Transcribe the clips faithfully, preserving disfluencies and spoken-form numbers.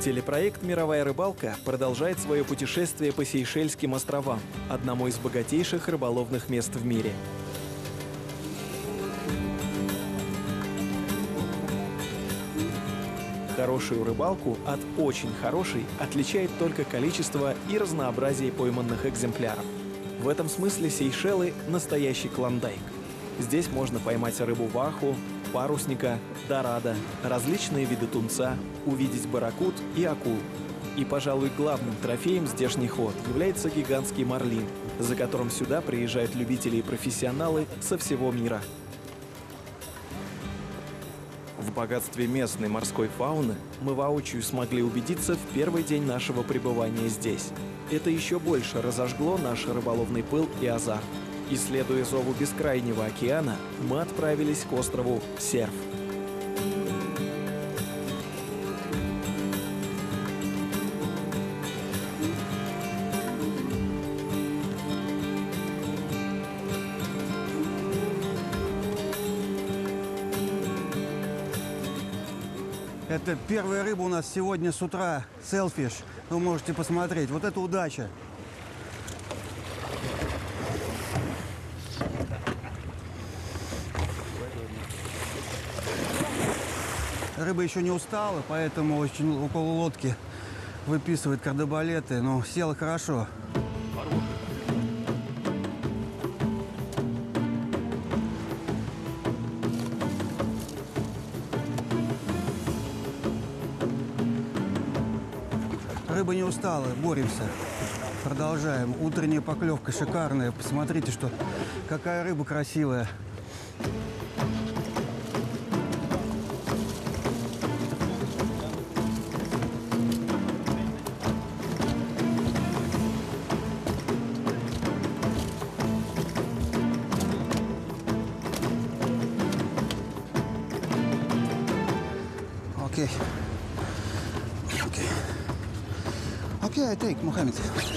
Телепроект «Мировая рыбалка» продолжает свое путешествие по Сейшельским островам, одному из богатейших рыболовных мест в мире. Хорошую рыбалку от очень хорошей отличает только количество и разнообразие пойманных экземпляров. В этом смысле Сейшелы – настоящий клондайк. Здесь можно поймать рыбу ваху, парусника, дорадо, различные виды тунца, увидеть барракуд и акул. И, пожалуй, главным трофеем здешних вод является гигантский марлин, за которым сюда приезжают любители и профессионалы со всего мира. В богатстве местной морской фауны мы воочию смогли убедиться в первый день нашего пребывания здесь. Это еще больше разожгло наш рыболовный пыл и азарт. И, следуя зову бескрайнего океана, мы отправились к острову Серф. Это первая рыба у нас сегодня с утра, селфиш. Вы можете посмотреть. Вот это удача. Рыба еще не устала, поэтому очень около лодки выписывает кардебалеты, но села хорошо. Рыба не устала, боремся. Продолжаем. Утренняя поклевка шикарная. Посмотрите, что какая рыба красивая. Окей. Окей. Окей, I take, Мухаммед.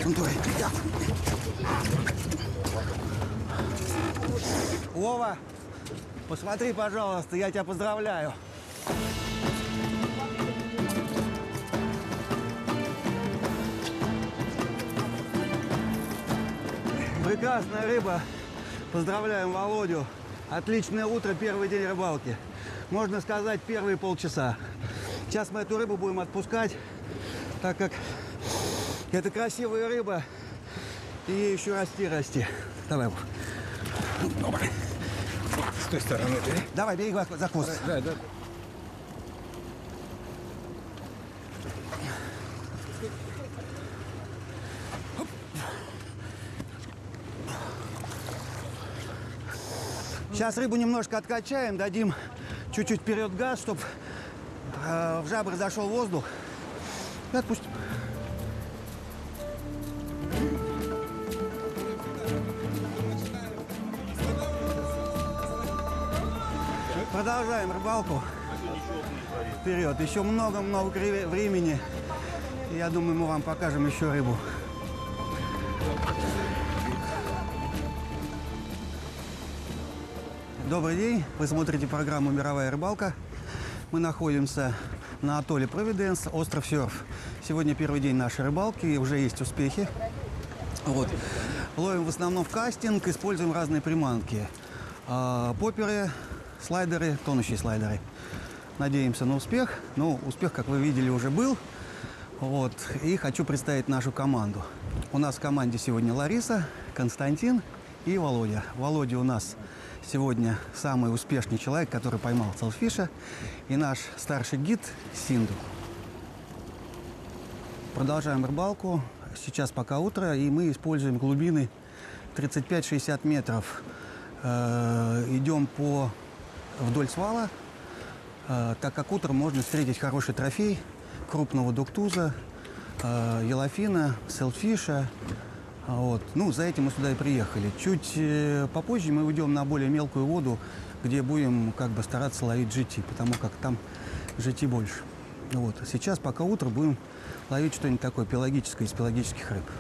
Вова, посмотри, пожалуйста, я тебя поздравляю. Прекрасная рыба. Поздравляем Володю. Отличное утро, первый день рыбалки. Можно сказать, первые полчаса. Сейчас мы эту рыбу будем отпускать, так как это красивая рыба, и ей еще расти, расти. Давай. Добро. С той стороны ты. Давай, бери за хвост. Да, да. Сейчас рыбу немножко откачаем, дадим чуть-чуть вперед газ, чтобы э, в жабры зашел воздух. И отпустим. Продолжаем рыбалку. Вперед. Еще много-много времени. Я думаю, мы вам покажем еще рыбу. Добрый день. Вы смотрите программу «Мировая рыбалка». Мы находимся на атолле Провиденс, остров Серф. Сегодня первый день нашей рыбалки, и уже есть успехи. Вот. Ловим в основном в кастинг, используем разные приманки. Попперы, слайдеры, тонущие слайдеры. Надеемся на успех. Ну, успех, как вы видели, уже был. Вот. И хочу представить нашу команду. У нас в команде сегодня Лариса, Константин и Володя. Володя у нас сегодня самый успешный человек, который поймал селфиша. И наш старший гид Синду. Продолжаем рыбалку. Сейчас пока утро, и мы используем глубины тридцать пять — шестьдесят метров. Э, идем по вдоль свала, э, так как утром можно встретить хороший трофей крупного дуктуза, э, елофина, селфиша. Вот. Ну, за этим мы сюда и приехали. Чуть э, попозже мы уйдем на более мелкую воду, где будем как бы стараться ловить джи ти, потому как там джи ти больше. Вот. Сейчас, пока утро, будем ловить что-нибудь такое пелагическое из пелагических рыб.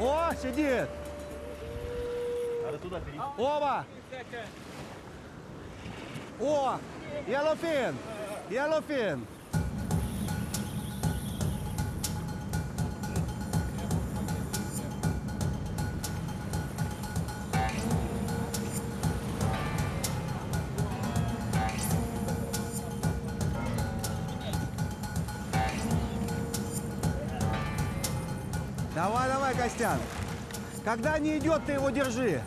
О, сидит! Оба! О! Yellowfin! Yellowfin! Давай, давай, Костян. Когда не идет, ты его держи.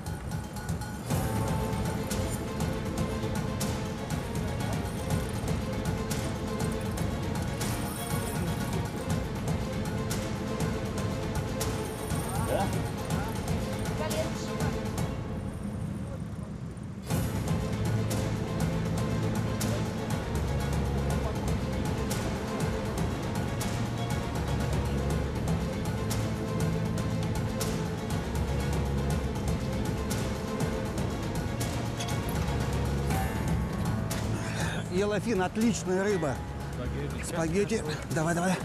Да? Yellowfin, отличная рыба. Спагетти. Давай, давай.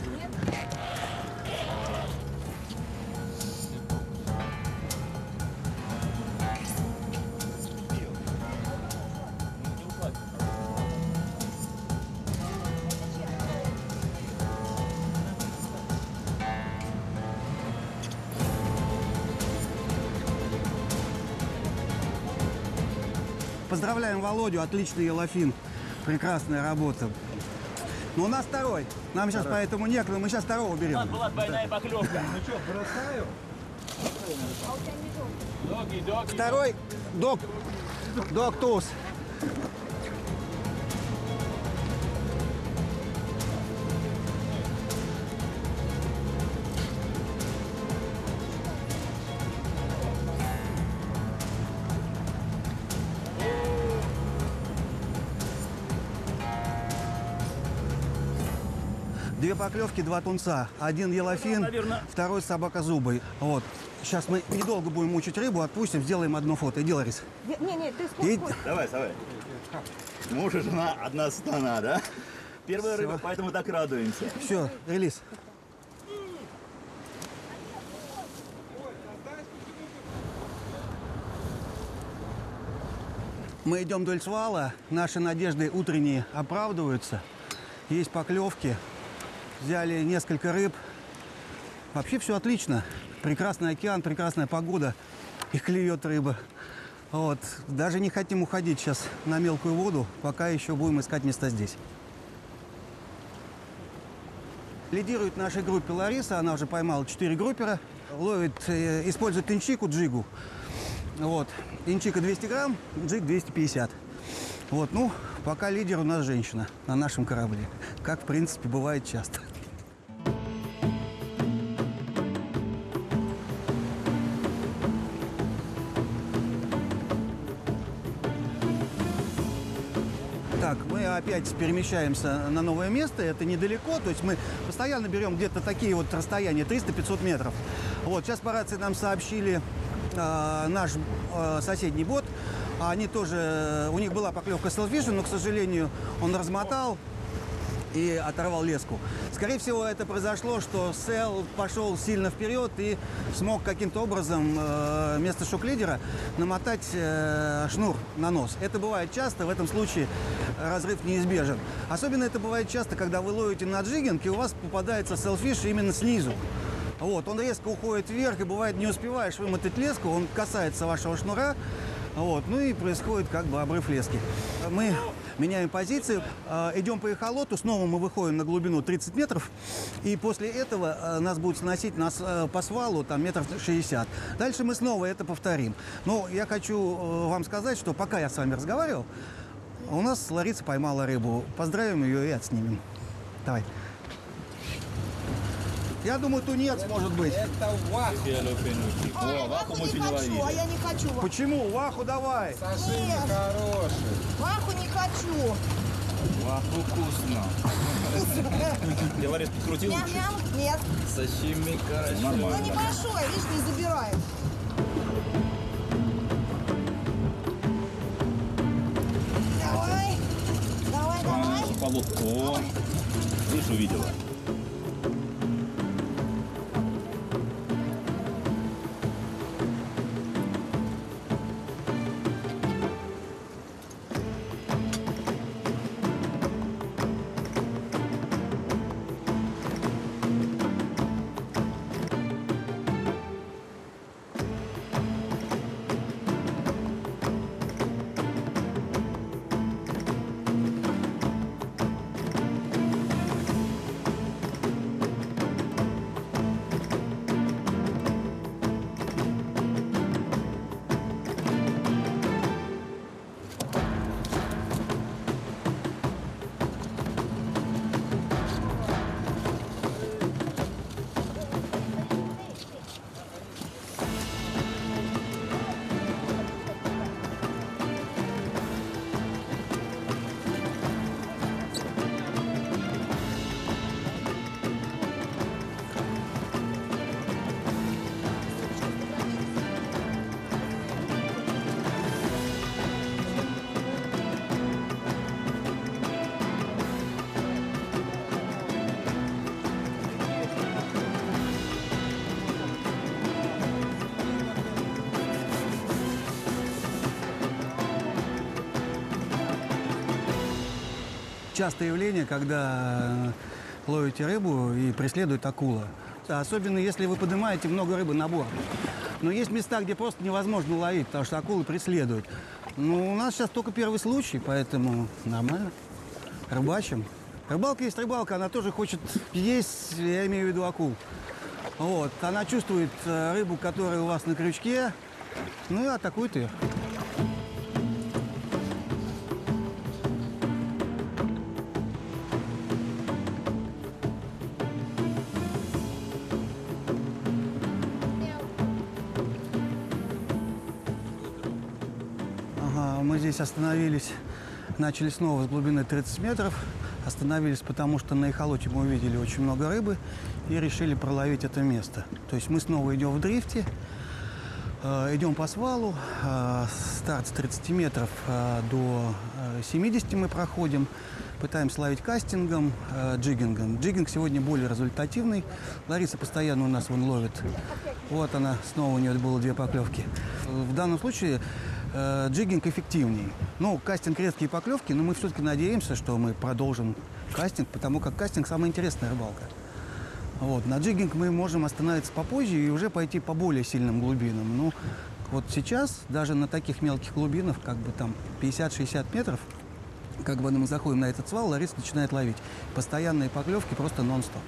Поздравляем Володю, отличный Yellowfin. Прекрасная работа. Но у нас второй. Нам сейчас поэтому некогда, мы сейчас второго берем. У нас была двойная поклевка. Ну что, бросаю? Доги, доги. Второй док. Док туз. Две поклевки, два тунца. Один Yellowfin, Наверно. второй собака-зубой. Вот. Сейчас мы недолго будем мучить рыбу, отпустим, сделаем одно фото. Иди, Ларис. Не, не, ты сколько? И- Давай, давай. Муж и жена одна страна, да? Первая Всё. рыба, поэтому так радуемся. Все, релиз. Мы идем вдоль свала, наши надежды утренние оправдываются. Есть поклевки, взяли несколько рыб. Вообще все отлично. Прекрасный океан, прекрасная погода. И клюет рыба. Вот. Даже не хотим уходить сейчас на мелкую воду, пока еще будем искать места здесь. Лидирует в нашей группе Лариса, она уже поймала четыре группера. Ловит, э, использует инчику, джигу. Вот. Инчика двести грамм, джиг двести пятьдесят. Вот, ну, пока лидер у нас женщина на нашем корабле. Как, в принципе, бывает часто. Так, мы опять перемещаемся на новое место, это недалеко, то есть мы постоянно берем где-то такие вот расстояния, триста-пятьсот метров. Вот, сейчас по рации нам сообщили э, наш э, соседний бот, они тоже, у них была поклевка селфиша, но, к сожалению, он размотал и оторвал леску. Скорее всего, это произошло, что Сел пошел сильно вперед и смог каким-то образом э, вместо шок-лидера намотать э, шнур на нос. Это бывает часто, в этом случае разрыв неизбежен. Особенно это бывает часто, когда вы ловите на джиггинг, и у вас попадается селфиш именно снизу. Вот, он резко уходит вверх, и бывает, не успеваешь вымотать леску, он касается вашего шнура, вот, ну и происходит как бы обрыв лески. Мы меняем позиции, э, идем по эхолоту, снова мы выходим на глубину тридцать метров, и после этого э, нас будут сносить нас, э, по свалу там метров шестьдесят. Дальше мы снова это повторим. Но я хочу э, вам сказать, что пока я с вами разговаривал, у нас Лариса поймала рыбу. Поздравим ее и отснимем. Давай. Я думаю, тунец может быть. Это ваху. О, ваху мы еще не хочу, а ловили. я не хочу. ваху. Почему? Ваху давай. Сашими Нет. хороший. Ваху не хочу. Ваху вкусно. Я, Ларис, подкрути лучше. Ням-ням. Нет. Сашими хорошо. Ну Нормально. небольшой, видишь, не забирает. Давай. Давай, давай. Полотко. Видишь, увидела. частое явление, когда ловите рыбу и преследует акула. Особенно если вы поднимаете много рыбы на борт. Но есть места, где просто невозможно ловить, потому что акулы преследуют. Ну, у нас сейчас только первый случай, поэтому нормально. Рыбачим. Рыбалка есть рыбалка, она тоже хочет есть, я имею в виду акул. Вот. Она чувствует рыбу, которая у вас на крючке, ну и атакует ее. Ага, мы здесь остановились, начали снова с глубины тридцать метров. Остановились, потому что на эхолоте мы увидели очень много рыбы и решили проловить это место. То есть мы снова идем в дрифте, э, идем по свалу, э, старт с тридцати метров э, до семидесяти мы проходим, пытаемся ловить кастингом, э, джиггингом. Джиггинг сегодня более результативный. Лариса постоянно у нас вон ловит. Вот она, снова у нее было две поклевки. В данном случае э, джиггинг эффективнее. Ну, кастинг редкие поклевки, но мы все-таки надеемся, что мы продолжим кастинг, потому как кастинг самая интересная рыбалка. Вот. На джиггинг мы можем остановиться попозже и уже пойти по более сильным глубинам. Ну, вот сейчас, даже на таких мелких глубинах, как бы там пятьдесят-шестьдесят метров, как бы мы заходим на этот свал, Лариса начинает ловить. Постоянные поклевки просто нон-стоп.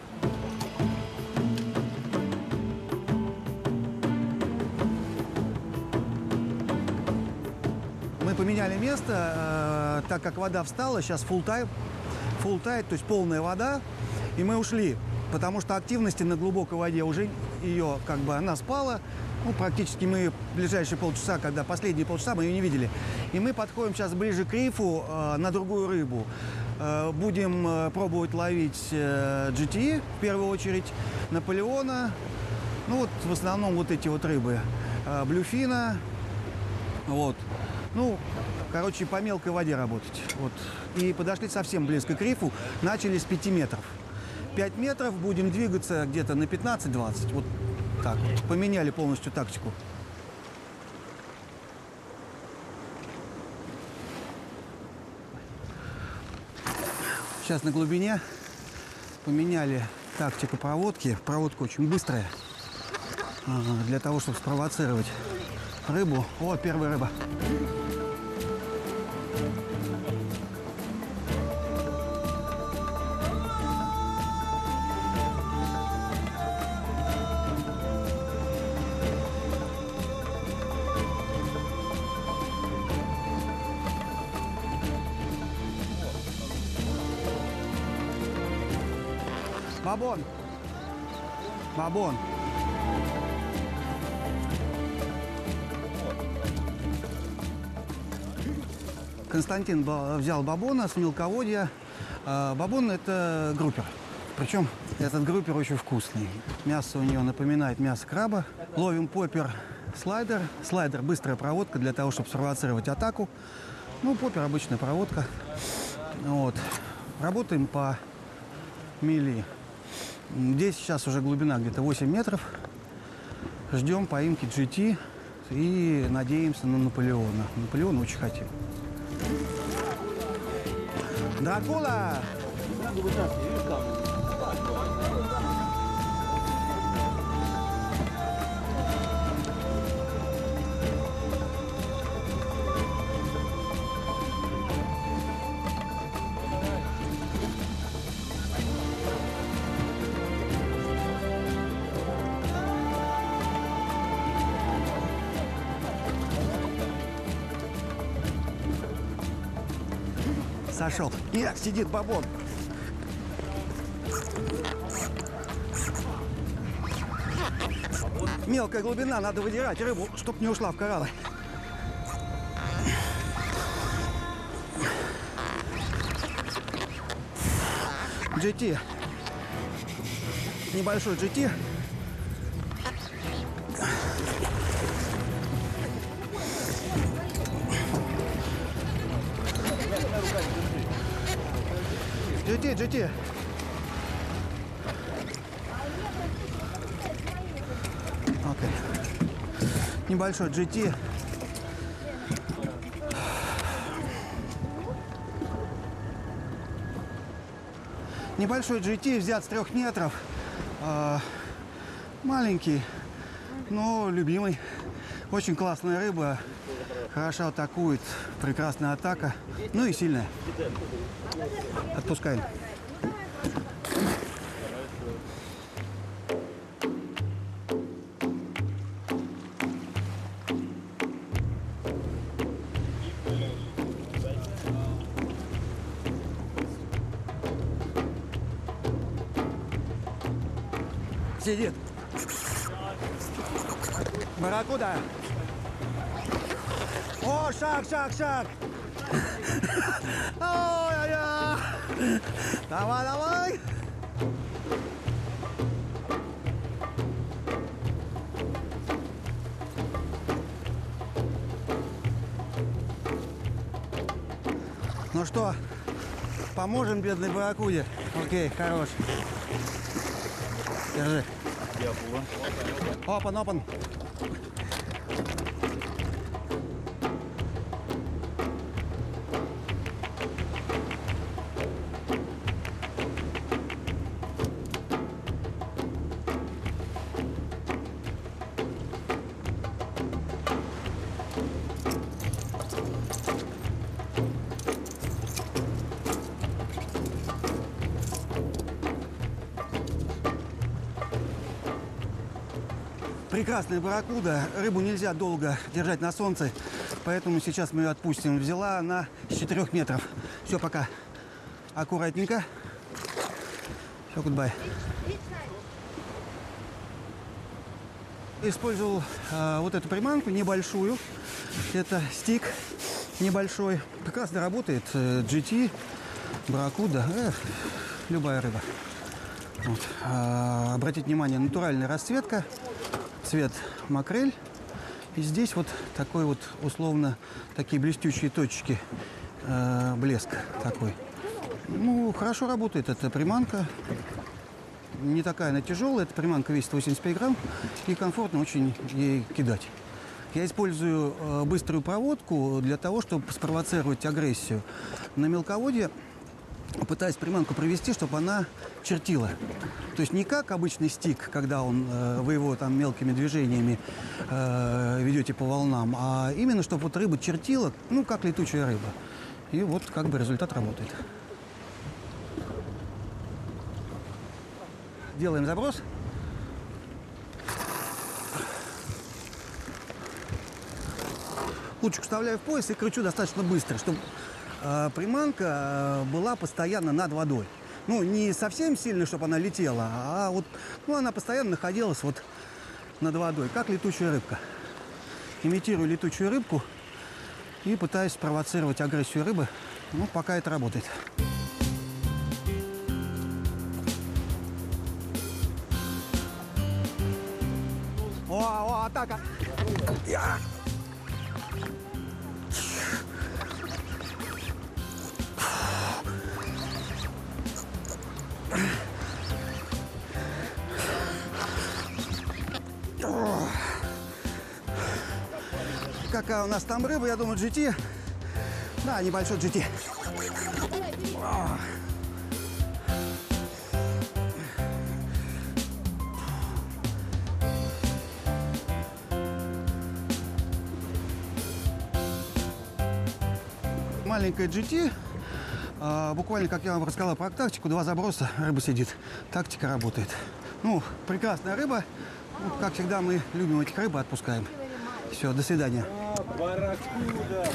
Мы поменяли место, э, так как вода встала, сейчас full tide, full tide, то есть полная вода, и мы ушли, потому что активности на глубокой воде уже ее, как бы, она спала, ну, практически мы в ближайшие полчаса, когда последние полчаса, мы ее не видели, и мы подходим сейчас ближе к рифу э, на другую рыбу. Э, будем э, пробовать ловить э, джи ти в первую очередь, Наполеона, ну вот в основном вот эти вот рыбы, э, блюфина, вот. Ну, короче, по мелкой воде работать. Вот. И подошли совсем близко к рифу, начали с пяти метров. пять метров, будем двигаться где-то на пятнадцать-двадцать. Вот так вот. Поменяли полностью тактику. Сейчас на глубине поменяли тактику проводки. Проводка очень быстрая, для того, чтобы спровоцировать рыбу. Вот первая рыба. Бабон. Бабон. Константин взял бабона с мелководья. Бабон – это группер. Причем этот группер очень вкусный. Мясо у него напоминает мясо краба. Ловим поппер, слайдер. Слайдер – быстрая проводка для того, чтобы спровоцировать атаку. Ну, поппер – обычная проводка. Вот. Работаем по мили. Здесь сейчас уже глубина где-то восемь метров. Ждем поимки джи ти и надеемся на Наполеона. Наполеона очень хотим. Дракула! Сошел. Нет, сидит бабон. Мелкая глубина, надо выдирать рыбу, чтоб не ушла в кораллы. джи ти. Небольшой джи ти. джи ти, джи ти. Окей. Небольшой джи ти. Небольшой джи ти взят с трех метров. А, маленький, но любимый. Очень классная рыба. Хорошо атакует. Прекрасная атака. Ну и сильная. Отпускаем. Сидит. Барракуда. О, шаг, шаг, шаг. Ой-ой-ой. Давай, давай. Ну что, поможем бедной барракуде? Окей, хорош. Держи. Опан, опан. Прекрасная барракуда. Рыбу нельзя долго держать на солнце, поэтому сейчас мы ее отпустим. Взяла она с четырёх метров. Все, пока. Аккуратненько. Все, гудбай. Использовал э, вот эту приманку небольшую. Это стик небольшой. Прекрасно работает. джи ти, барракуда, э, любая рыба. Вот. А, обратите внимание, натуральная расцветка. Цвет макрель. И здесь вот такой вот условно такие блестящие точки. Э, блеск такой. Ну, хорошо работает эта приманка. Не такая она тяжелая. Эта приманка весит восемьдесят пять грамм. И комфортно очень ей кидать. Я использую э, быструю проводку для того, чтобы спровоцировать агрессию. На мелководье пытаюсь приманку провести, чтобы она чертила. То есть не как обычный стик, когда он, э, вы его там мелкими движениями э, ведете по волнам, а именно, чтобы вот рыба чертила, ну, как летучая рыба. И вот как бы результат работает. Делаем заброс. Лучик вставляю в пояс и кручу достаточно быстро, чтобы э, приманка была постоянно над водой. Ну, не совсем сильно, чтобы она летела, а вот, ну, она постоянно находилась вот над водой, как летучая рыбка. Имитирую летучую рыбку и пытаюсь спровоцировать агрессию рыбы. Ну, пока это работает. О, о, атака! Я! Какая у нас там рыба, я думаю, джи ти. Да, небольшой джи ти. Маленькая джи ти. А, буквально, как я вам рассказал про тактику, два заброса, рыба сидит. Тактика работает. Ну, прекрасная рыба. Ну, как всегда, мы любим этих рыб и отпускаем. Все, до свидания. Барракуда.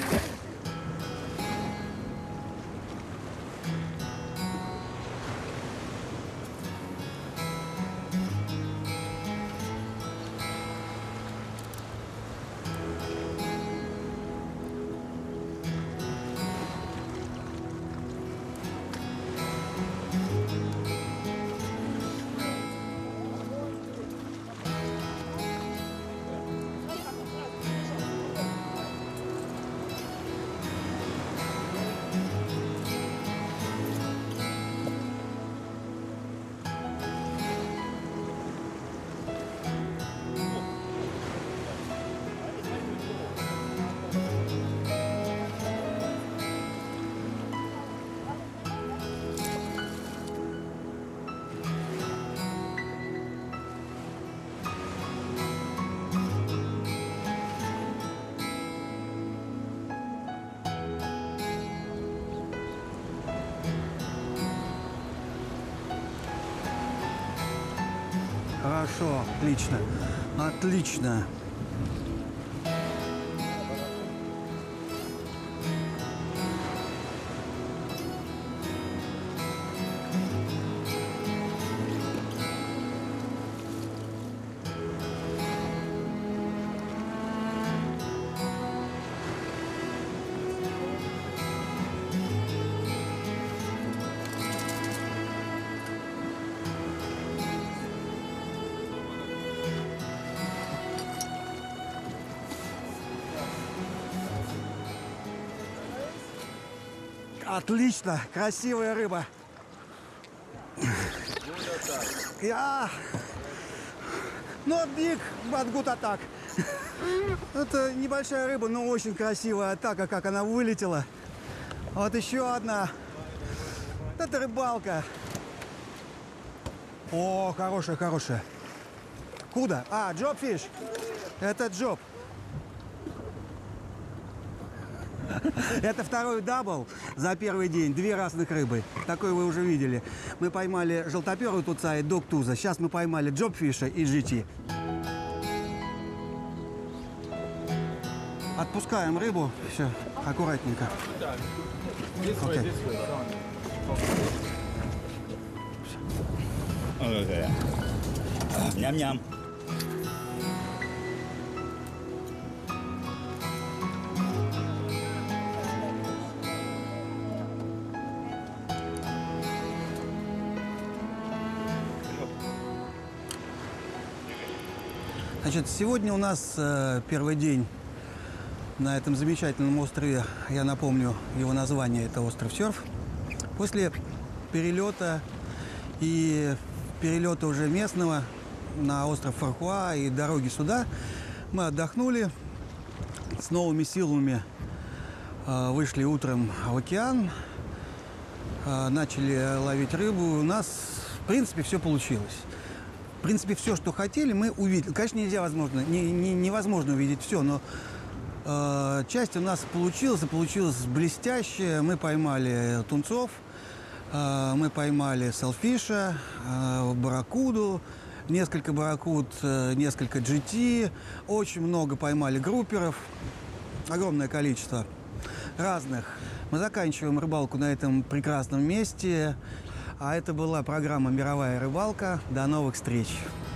Хорошо, отлично. Отлично. Отлично, красивая рыба. Я... Not big, but good attack. Это небольшая рыба, но очень красивая атака, как она вылетела. Вот еще одна. Это рыбалка. О, хорошая, хорошая. Куда? А, джобфиш. Это джоб. Это второй дабл за первый день. Две разных рыбы. Такой вы уже видели. Мы поймали желтоперую туца и доктуза. Сейчас мы поймали джобфиша и джи ти. Отпускаем рыбу. Все, аккуратненько. Okay. Ага. Ням-ням. Значит, сегодня у нас э, первый день на этом замечательном острове. Я напомню, его название – это остров Сёрф. После перелета и перелета уже местного на остров Фархуа и дороги сюда мы отдохнули, с новыми силами э, вышли утром в океан, э, начали ловить рыбу. У нас, в принципе, все получилось. В принципе, все, что хотели, мы увидели. Конечно, нельзя, возможно, не, не, невозможно увидеть все, но э, часть у нас получилась, и получилось блестяще. Мы поймали тунцов, э, мы поймали селфиша, э, барракуду, несколько барракуд, э, несколько джи ти, очень много поймали групперов, огромное количество разных. Мы заканчиваем рыбалку на этом прекрасном месте. А это была программа «Мировая рыбалка». До новых встреч!